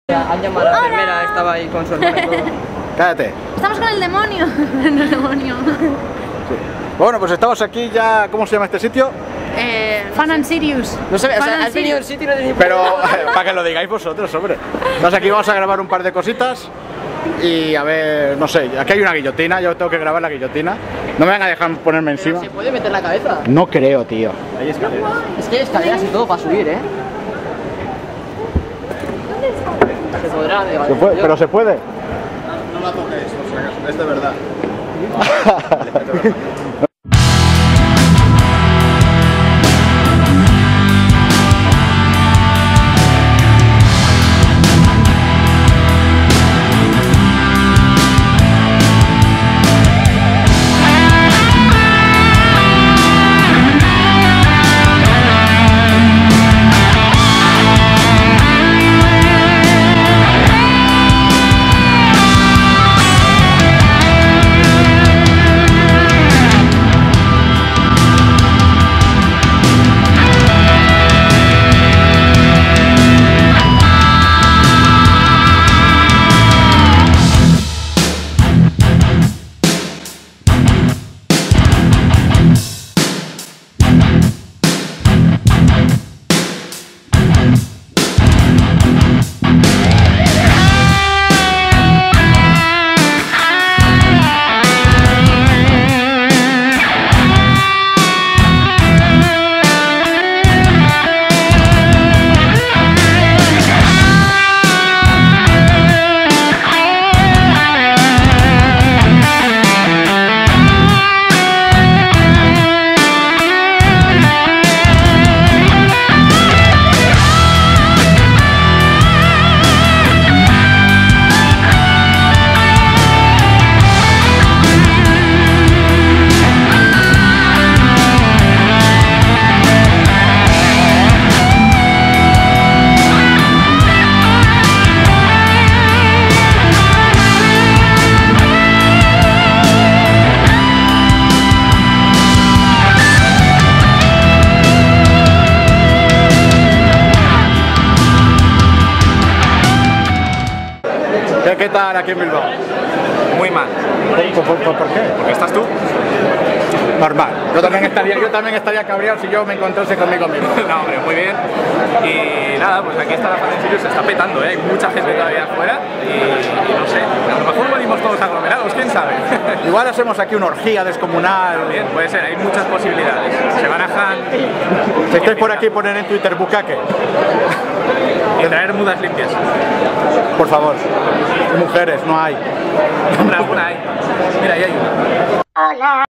Han llamado a la enfermera, estaba ahí con su hermana y todo. Cállate. Estamos con el demonio. El demonio. Sí. Bueno, pues estamos aquí ya. ¿Cómo se llama este sitio? Fan and Sirius. No sé, o Fan sea, and has venido al Sirius. sitio y no tenéis... Pero para que lo digáis vosotros, hombre. Entonces aquí vamos a grabar un par de cositas. Y a ver, no sé, aquí hay una guillotina, yo tengo que grabar la guillotina. No me van a dejar ponerme encima. ¿Se puede meter la cabeza? No creo, tío. Hay escaleras. Es que hay escaleras y todo para subir, ¿eh? Se podrá, de ¿Se puede? ¿Pero se puede? No la toquéis, o sea, es de verdad. ¿Qué tal aquí en Bilbao? Muy mal. ¿Por qué? Porque estás tú. Normal. Yo también estaría cabreado si yo me encontrase conmigo mismo. No, hombre, muy bien. Y nada, pues aquí está la Fan and Sirius, se está petando, ¿eh? Hay mucha gente todavía afuera y no sé, a lo mejor venimos todos aglomerados, quién sabe. Igual hacemos aquí una orgía descomunal. Bien, puede ser, hay muchas posibilidades. Se barajan. Si estáis por aquí, ponen en Twitter bucaque. Y traer mudas limpias. Por favor. Mujeres, no hay. Hombre, alguna hay. Mira, ahí hay una. Hola.